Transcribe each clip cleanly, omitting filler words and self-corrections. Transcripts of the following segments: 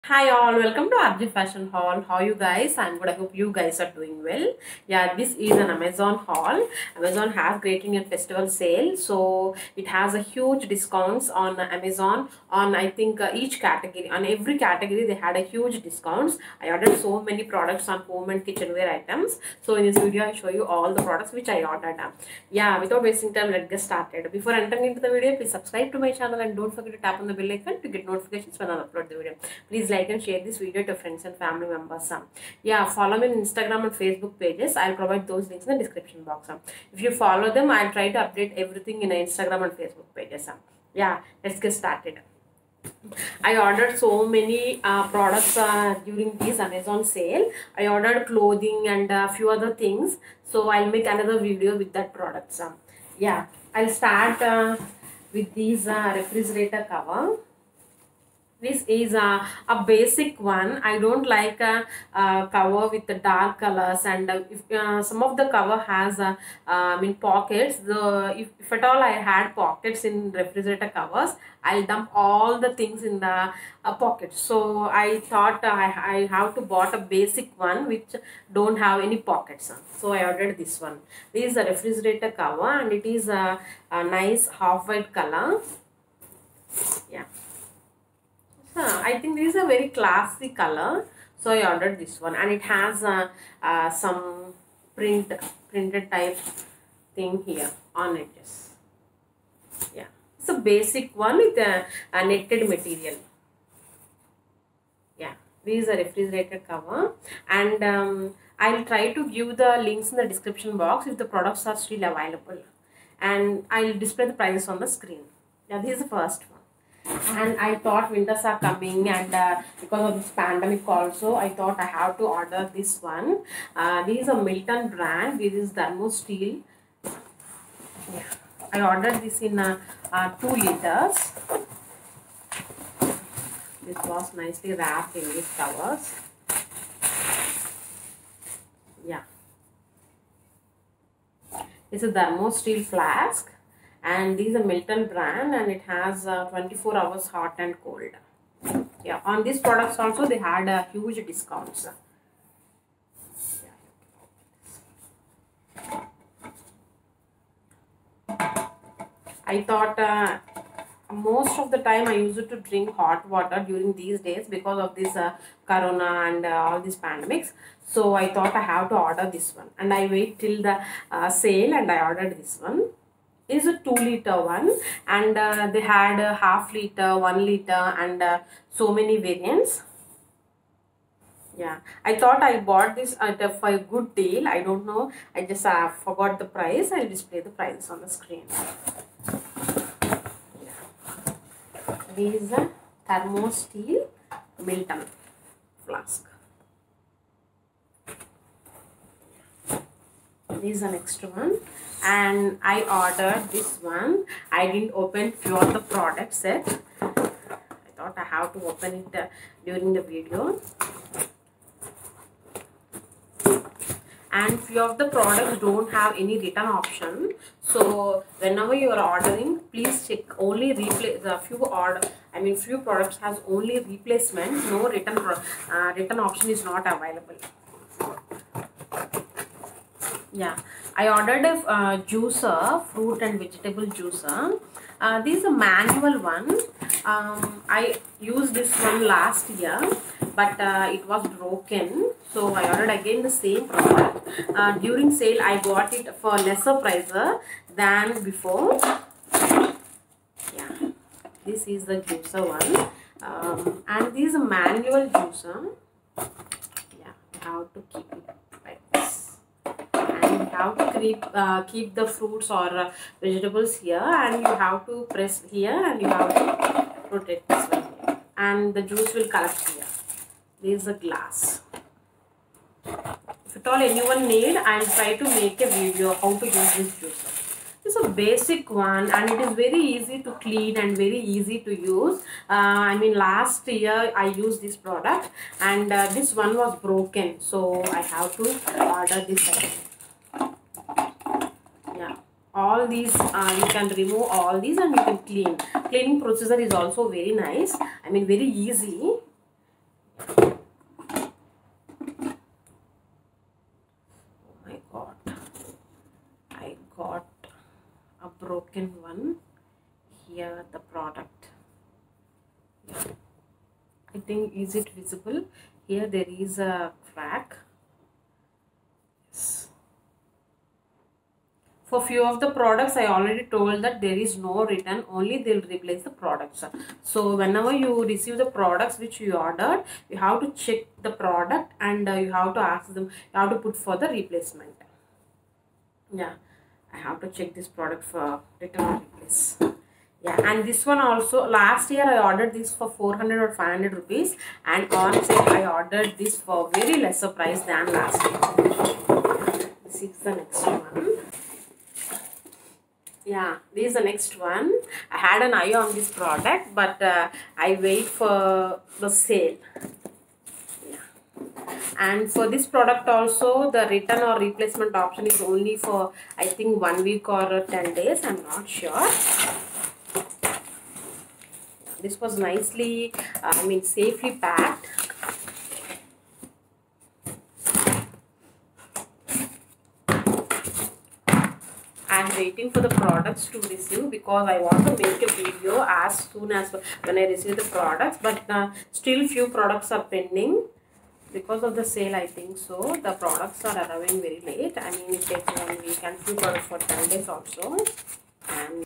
Hi all, welcome to RJ Fashion Hall. How are you guys? I'm good. I hope you guys are doing well. Yeah, this is an Amazon haul. Amazon has Great Indian Festival sale, so it has a huge discounts on Amazon on I think each category. On every category, they had a huge discounts. I ordered so many products on home and kitchenware items. So in this video, I show you all the products which I ordered. Yeah, without wasting time, let's get started. Before entering into the video, please subscribe to my channel and don't forget to tap on the bell icon to get notifications when I upload the video. Please like and share this video to friends and family members. Yeah, follow me on Instagram and Facebook pages. I'll provide those links in the description box. If you follow them, I'll try to update everything in Instagram and Facebook pages. Yeah, let's get started. I ordered so many products during this Amazon sale. I ordered clothing and a few other things. So I'll make another video with that products. Yeah, I'll start with these refrigerator cover. This is a basic one. I don't like a cover with the dark colors, and if some of the cover has pockets. If at all I had pockets in refrigerator covers, I'll dump all the things in the pockets. So I thought I have to bought a basic one which don't have any pockets. So I ordered this one. This is a refrigerator cover, and it is a nice half white color. Yeah. I think this is a very classy color, so I ordered this one, and it has some printed type thing here on edges. Yeah, it's a basic one with a netted material. Yeah, this is a refrigerator cover, and I'll try to give the links in the description box if the products are still available, and I'll display the prices on the screen. Yeah, this is the first one. And I thought winters are coming, and because of this pandemic also, I thought I have to order this one. This is a Milton brand. This is Thermosteel. Yeah. I ordered this in 2 liters. This was nicely wrapped in these covers. Yeah. It's a Thermosteel flask. And this is a Milton brand, and it has 24 hours hot and cold. Yeah, on these products also they had huge discounts. I thought most of the time I used to drink hot water during these days because of this corona and all these pandemics. So I thought I have to order this one, and I wait till the sale, and I ordered this one. Is a 2-liter one, and they had a half liter, 1 liter, and so many variants. Yeah, I thought I bought this for a good deal. I don't know, I just forgot the price. I'll display the price on the screen. Yeah. This is a Thermosteel Milton flask. This is the next one, and I ordered this one. I didn't open few of the products yet. I thought I have to open it during the video. And few of the products don't have any return option. So whenever you are ordering, please check only replace the few products has only replacement. No return option is not available. Yeah, I ordered a juicer, fruit and vegetable juicer. This is a manual one. I used this one last year, but it was broken. So I ordered again the same product. During sale, I got it for lesser price than before. Yeah, this is the juicer one. And this is a manual juicer. Yeah, I have to keep it like this. And you have to keep the fruits or vegetables here, and you have to press here, and you have to rotate this one here, and the juice will collect here. This is a glass. If at all anyone need, I will try to make a video how to use this juicer. It's a basic one, and it is very easy to clean and very easy to use. Last year I used this product, and this one was broken, so I have to order this again. Yeah, all these you can remove all these, and you can clean. Cleaning procedure is also very nice. Very easy. broken one. Here the product. Yeah. I think, is it visible? Here there is a crack. Yes. For few of the products, I already told that there is no return, only they'll replace the products. So whenever you receive the products which you ordered, you have to check the product and you have to ask them, you have to put for the replacement. Yeah, I have to check this product for return or replace. Yeah, and this one also, last year I ordered this for 400 or 500 rupees, and on sale I ordered this for very lesser price than last year. This is the next one. Yeah, this is the next one. I had an eye on this product, but I wait for the sale. Yeah. And for this product also, the return or replacement option is only for, I think, 1 week or 10 days. I'm not sure. This was nicely, safely packed. I'm waiting for the products to receive because I want to make a video as soon as when I receive the products, but still few products are pending because of the sale, I think so. The products are arriving very late. I mean, it takes 1 week and few products for 10 days also. And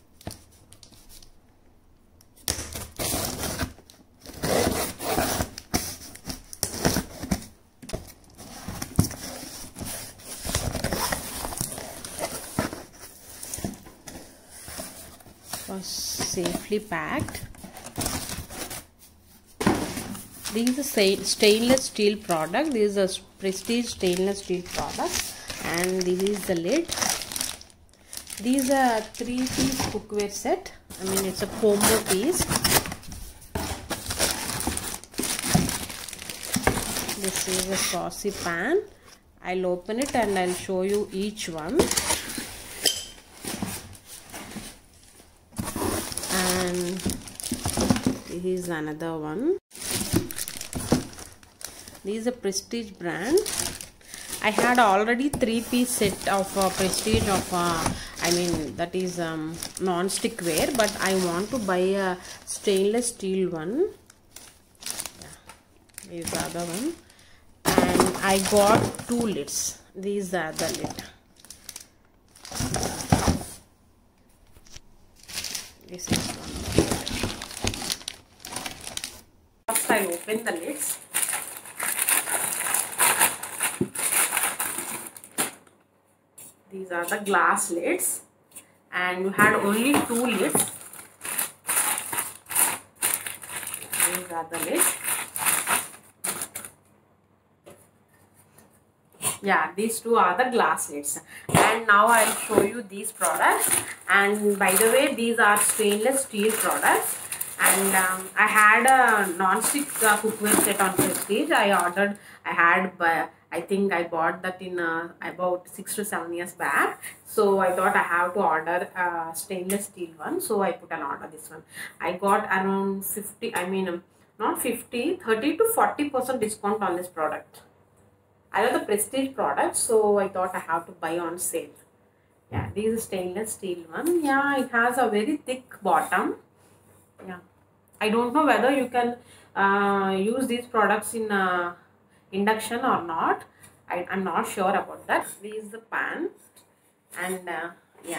was safely packed. This is a stainless steel product. This is a Prestige stainless steel product, and this is the lid. These are 3-piece cookware set. I mean, it's a combo piece. This is a saucy pan. I'll open it and I'll show you each one. And this is another one. This is a Prestige brand. I had already 3-piece set of Prestige of that is non-stick ware, but I want to buy a stainless steel one. Yeah, this is the other one. And I got 2 lids. These are the lid. This is one. First I'll open the lids. These are the glass lids, and you had only 2 lids. These are the lids. Yeah, these 2 are the glass lids. And now I'll show you these products. And by the way, these are stainless steel products. And I had a non-stick cookware set on Prestige. I think I bought that in about 6 to 7 years back. So I thought I have to order a stainless steel one. So I put an order this one. I got around 30 to 40% discount on this product. I love the Prestige product, so I thought I have to buy on sale. Yeah, this is stainless steel one. Yeah, it has a very thick bottom. Yeah, I don't know whether you can use these products in induction or not. I'm not sure about that. This is the pan, and yeah.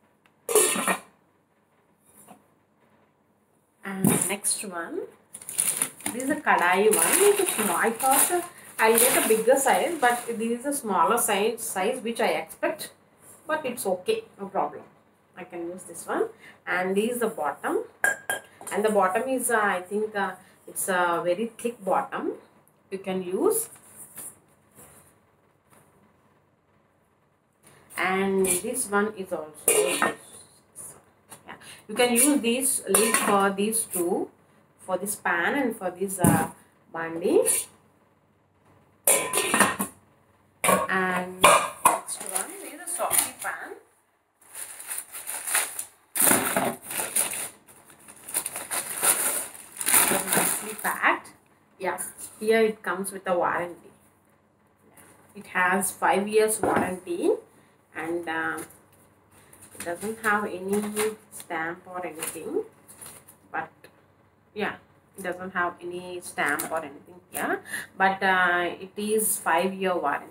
And next one, this is a kadai one. It's small. I thought I'll get a bigger size, but this is a smaller size which I expect. But it's okay, no problem. I can use this one. And this is the bottom, and the bottom is I think it's a very thick bottom. You can use. And this one is also, yeah, you can use this lid for these 2, for this pan and for this bandi. And next one is a saucy pan. Nicely packed. Yeah, here it comes with a warranty. It has 5 years warranty. And It doesn't have any stamp or anything, but yeah, it doesn't have any stamp or anything here, but it is 5-year warranty.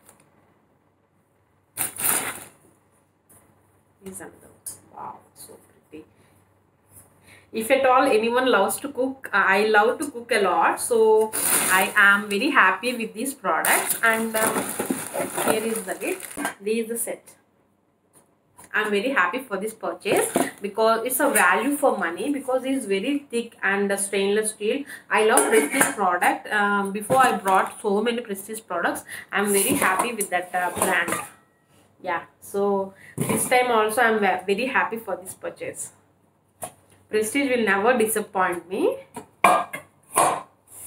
Is another one. Wow, so pretty. If at all anyone loves to cook, I love to cook a lot, so I am very happy with these products. And here is the lid. This is the set. I'm very happy for this purchase because it's a value for money, because it's very thick and stainless steel. I love Prestige product. Before I brought so many Prestige products. I'm very happy with that brand. Yeah, so this time also I'm very happy for this purchase. Prestige will never disappoint me. Yeah,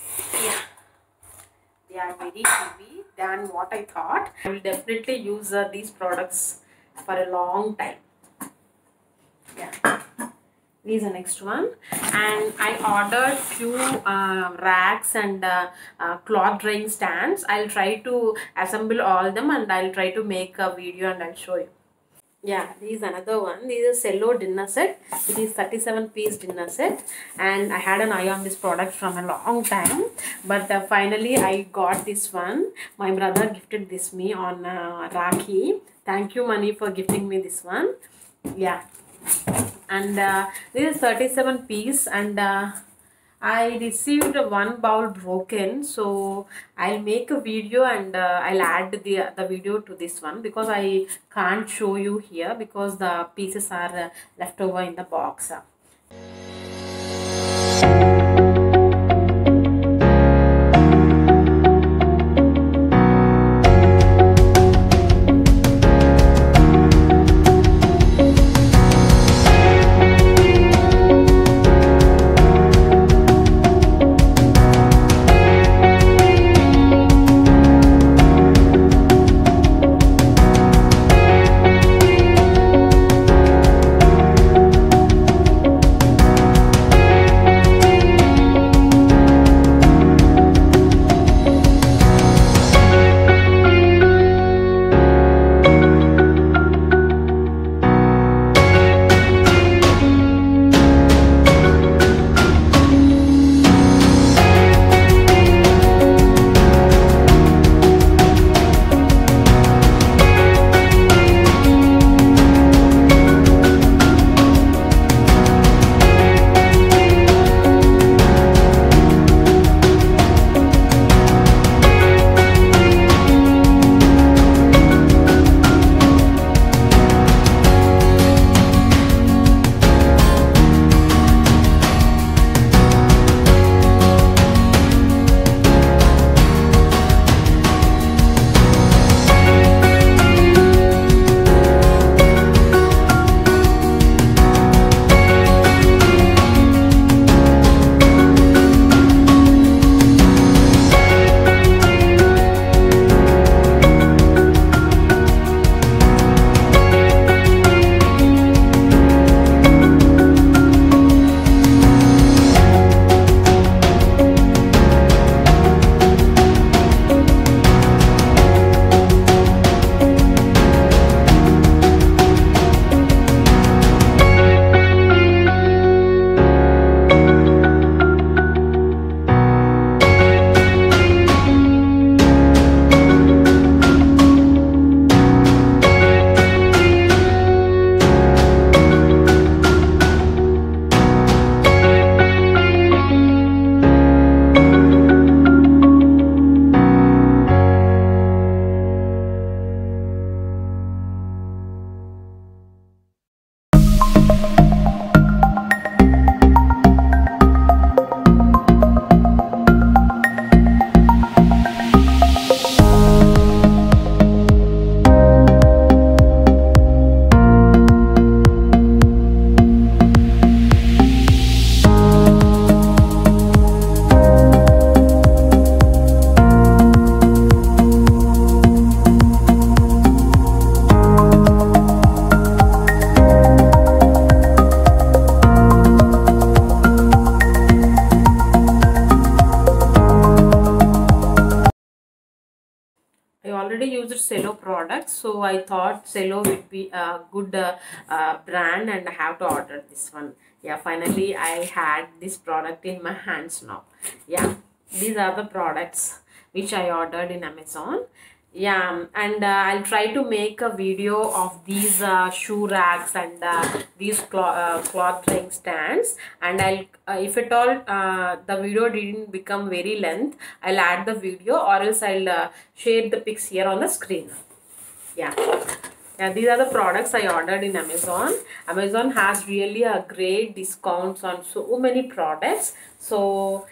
they are very heavy than what I thought. I will definitely use these products for a long time. Yeah, this is the next one, and I ordered few racks and cloth drying stands. I'll try to assemble all them and I'll try to make a video and I'll show you. Yeah, this is another one. This is a cello dinner set. It is 37-piece dinner set, and I had an eye on this product from a long time, but finally I got this one. My brother gifted this me on Rakhi. Thank you, Mani, for gifting me this one. Yeah, and this is 37-piece, and I received one bowl broken, so I'll make a video and I'll add the video to this one, because I can't show you here because the pieces are left over in the box. I already used Cello products, so I thought Cello would be a good brand, and I have to order this one. Yeah, finally I had this product in my hands now. Yeah, these are the products which I ordered in Amazon. Yeah, and I'll try to make a video of these shoe racks and these cloth drying stands, and I'll if at all the video didn't become very length, I'll add the video, or else I'll share the pics here on the screen. Yeah. Yeah, these are the products I ordered in Amazon. Amazon has really a great discounts on so many products. So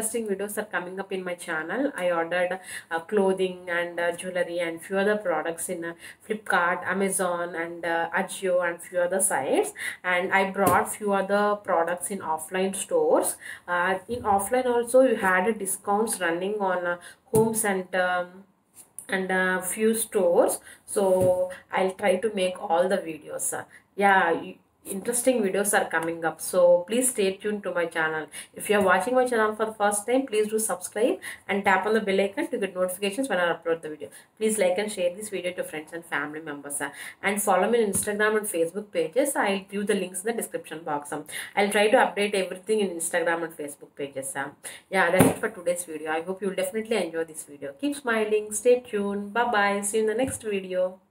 interesting videos are coming up in my channel. I ordered clothing and jewelry and few other products in Flipkart, Amazon and Ajio and few other sites, and I brought few other products in offline stores. In offline also you had discounts running on homes and few stores, so I'll try to make all the videos. Yeah, interesting videos are coming up, so please stay tuned to my channel. If you are watching my channel for the first time, please do subscribe and tap on the bell icon to get notifications when I upload the video. Please like and share this video to friends and family members, and follow me on Instagram and Facebook pages. I'll give the links in the description box. I'll try to update everything in Instagram and Facebook pages. Yeah, that's it for today's video. I hope you'll definitely enjoy this video. Keep smiling, stay tuned, bye bye, see you in the next video.